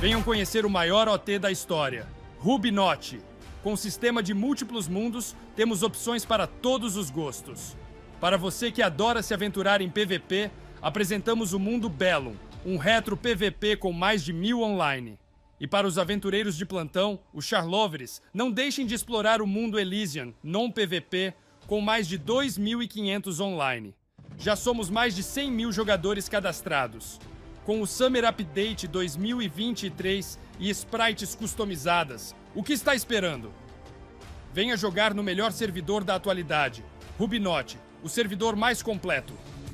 Venham conhecer o maior OT da história, Rubinote. Com sistema de múltiplos mundos, temos opções para todos os gostos. Para você que adora se aventurar em PVP, apresentamos o Mundo Bellum, um retro PVP com mais de 1000 online. E para os aventureiros de plantão, os Charlovers, não deixem de explorar o mundo Elysian, non-PVP, com mais de 2500 online. Já somos mais de 100 mil jogadores cadastrados. Com o Summer Update 2023 e sprites customizadas, o que está esperando? Venha jogar no melhor servidor da atualidade, Rubinote, o servidor mais completo.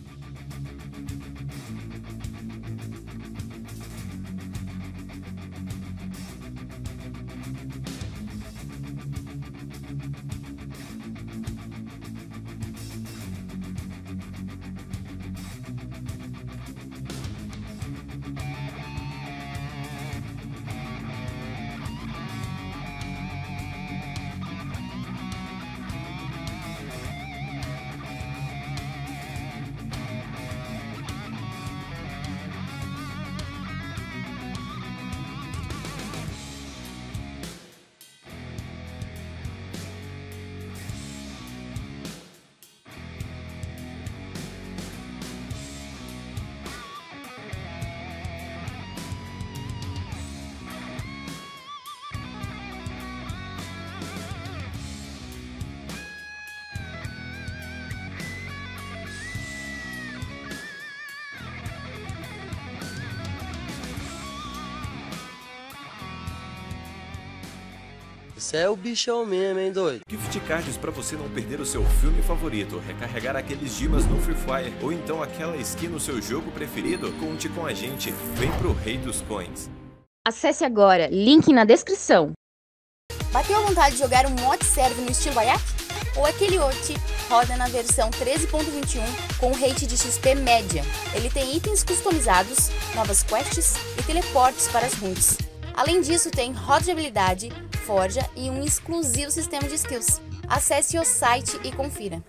Você é o bichão mesmo, hein, doido? Gift cards pra você não perder o seu filme favorito, recarregar aqueles dimas no Free Fire ou então aquela skin no seu jogo preferido? Conte com a gente, vem pro Rei dos Coins. Acesse agora, link na descrição. Bateu a vontade de jogar um mod server no estilo Ayak? O Aquele Ot roda na versão 13.21 com rate de XP média. Ele tem itens customizados, novas quests e teleportes para as runes. Além disso, tem roda de habilidade, forja e um exclusivo sistema de skills. Acesse o site e confira.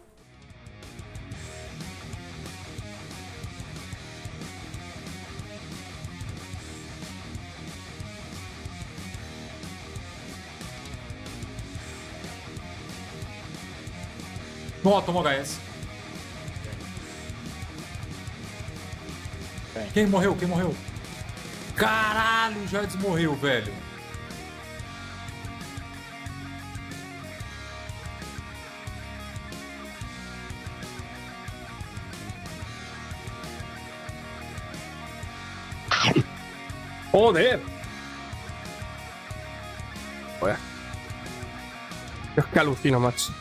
Boa, toma HS. Quem morreu? Quem morreu? Caralho, o Jardes morreu, velho. Joder. Joder. Es que alucino, macho.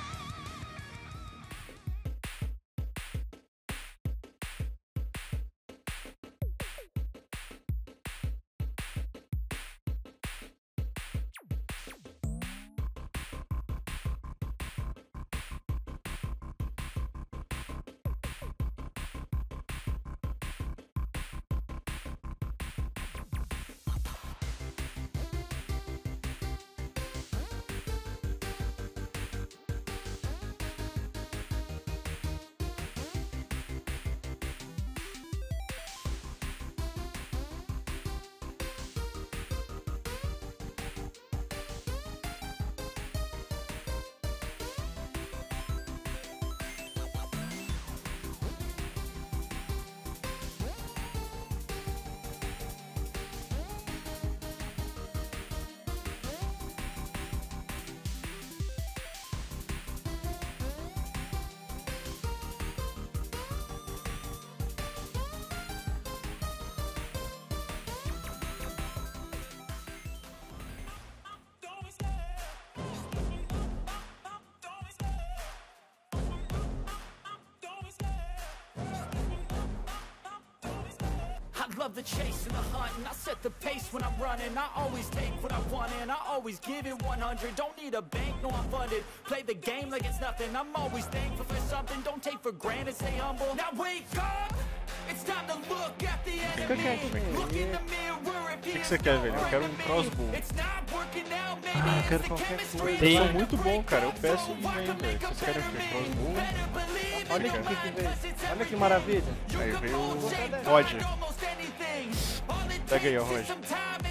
I love the chase and the hunt, and I set the pace when I'm running. I always take what I want and I always give it 100. Don't need a bank, no, I'm funded. Play the game like it's nothing. I'm always thankful for something. Don't take for granted, stay humble. Now wake up! It's time to look at the enemy. Look in the mirror if que você quer, velho? Eu quero um crossbow. Ah, eu quero qualquer coisa. Eu sou muito bom, cara. Eu peço e vem, velho. Vocês querem o quê? Crossbow? Olha aqui que veio. Olha que maravilha. Aí veio o Roger. Pega aí, ó, Roger.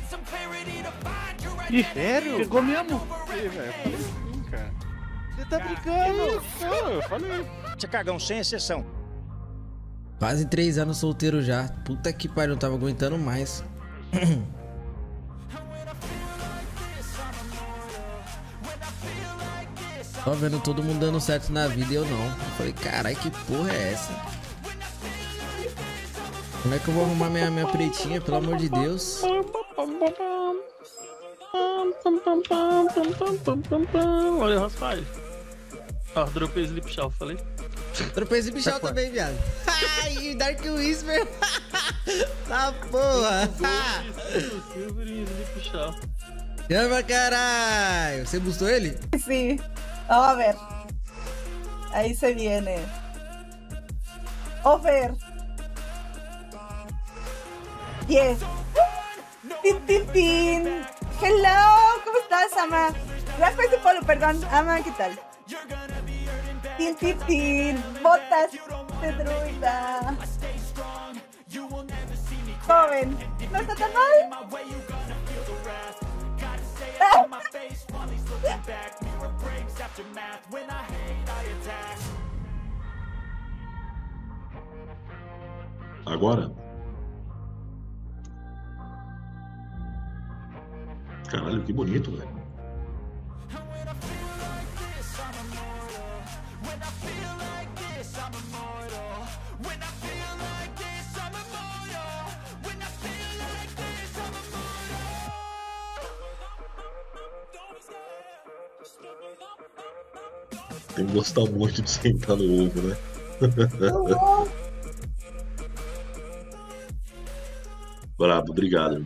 Ih, sério? Pegou mesmo? Ih, velho, eu falei sim, cara. Você tá brincando? Não, eu falei. Você é cagão sem exceção. Quase 3 anos solteiro já. Puta que pariu, não tava aguentando mais. Tô vendo todo mundo dando certo na vida e eu não. Eu falei, carai, que porra é essa? Como é que eu vou arrumar minha pretinha, pelo amor de Deus? Olha, rapaz. Ó, dropei Sleep Shaw, falei. Dropei Sleep Shaw também, viado. Ai, Dark Whisper. Tá porra. Sleep Shaw. Chama, caralho. Você bustou ele? Sí. Vamos a ver. Ahí se viene. Over. 10. Tin, tin, tin. Hello, ¿cómo estás, Ama? Gracias por follow, perdón. Ama, ¿qué tal? Tin, tin, tin. Botas de druida. Joven. ¿No está tan mal? Agora? Caralho, que bonito, velho. Tem que gostar muito de sentar no ovo, né? Brabo, obrigado.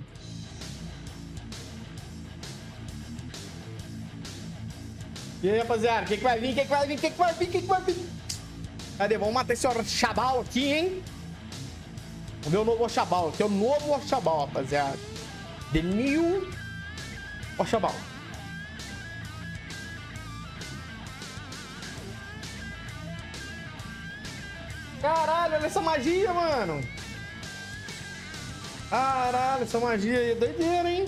E aí, rapaziada, o que vai vir? O que vai vir? O que vai vir? O que vai vir? Cadê? Vamos matar esse Oxabal aqui, hein? Vamos ver o novo Oxabal aqui. É o novo Oxabal, rapaziada. The New Oxabal. Caralho, olha essa magia, mano. Caralho, essa magia aí é doideira, hein?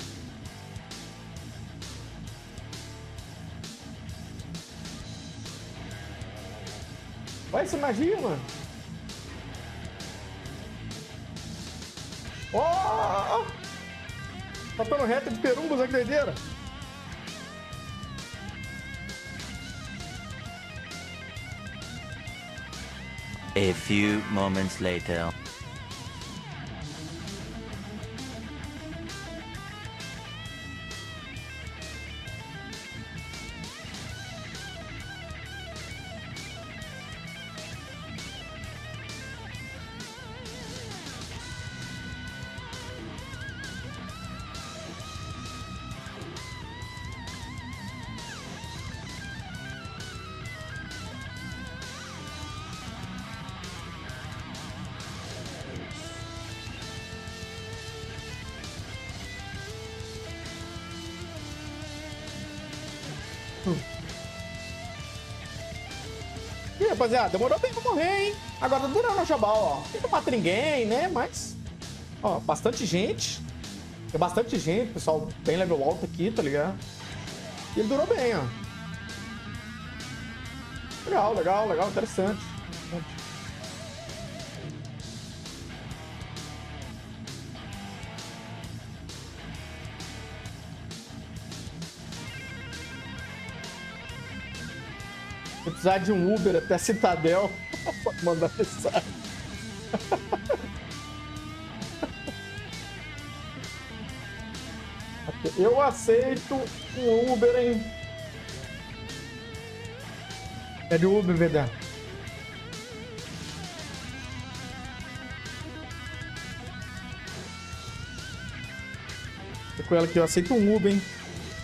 Olha essa magia, mano. Ó! Passando reta de perumbas, olha que doideira. A few moments later. E aí, rapaziada, demorou bem pra morrer, hein? Agora tá durando o Xabal, ó. Não mata ninguém, né? Mas, ó, bastante gente. Tem bastante gente, pessoal bem level alto aqui, tá ligado? E ele durou bem, ó. Legal, legal, legal, interessante. Vou precisar de um Uber até a Citadel pra mandar mensagem. Eu aceito um Uber, hein? É de Uber, VD. Tô com ela aqui, eu aceito um Uber, hein?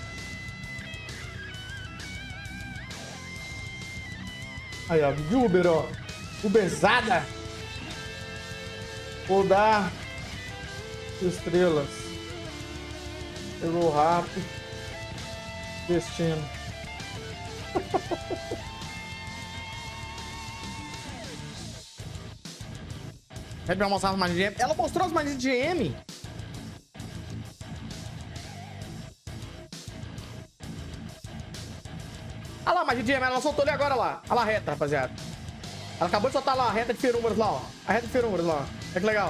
Aí, ó, de Uber, ó. Uberzada. Vou dar estrelas. Pegou rápido. Destino. Vai mostrar as magias de GM. Ela mostrou as magias de GM. magia de gema. Ela soltou ali agora lá. Olha lá a reta, rapaziada. Ela acabou de soltar lá a reta de ferúmeros lá, ó. A reta de ferúmeros lá, ó. Olha que legal.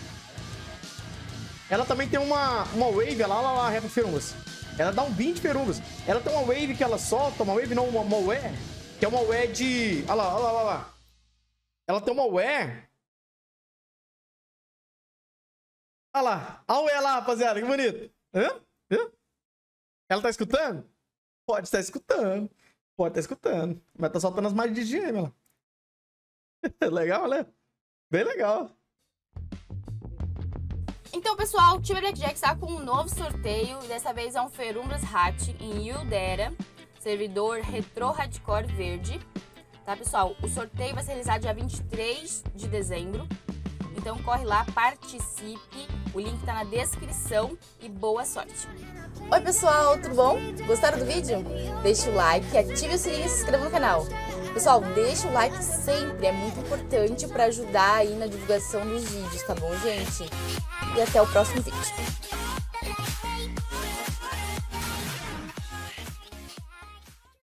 Ela também tem uma wave, olha lá a reta de ferúmeros. Ela dá um 20 ferúmeros. Ela tem uma wave que ela solta, uma wave não, uma UE, que é uma UE de... Olha lá, olha lá, olha lá. Ela tem uma UE... Olha lá. Olha a UE lá, rapaziada, que bonito. Hã? Ela tá escutando? Pode estar escutando. Pode estar escutando. Mas tá soltando as magias de gema lá. Legal, né? Bem legal. Então, pessoal, o time Blackjack está com um novo sorteio. E dessa vez é um Ferumbras Hat em Yildera, servidor Retro Hardcore Verde. Tá, pessoal? O sorteio vai ser realizado dia 23 de dezembro. Então, corre lá, participe. O link tá na descrição e boa sorte. Oi, pessoal, tudo bom? Gostaram do vídeo? Deixa o like, ative o sininho e se inscreva no canal. Pessoal, deixa o like sempre, é muito importante para ajudar aí na divulgação dos vídeos, tá bom, gente? E até o próximo vídeo.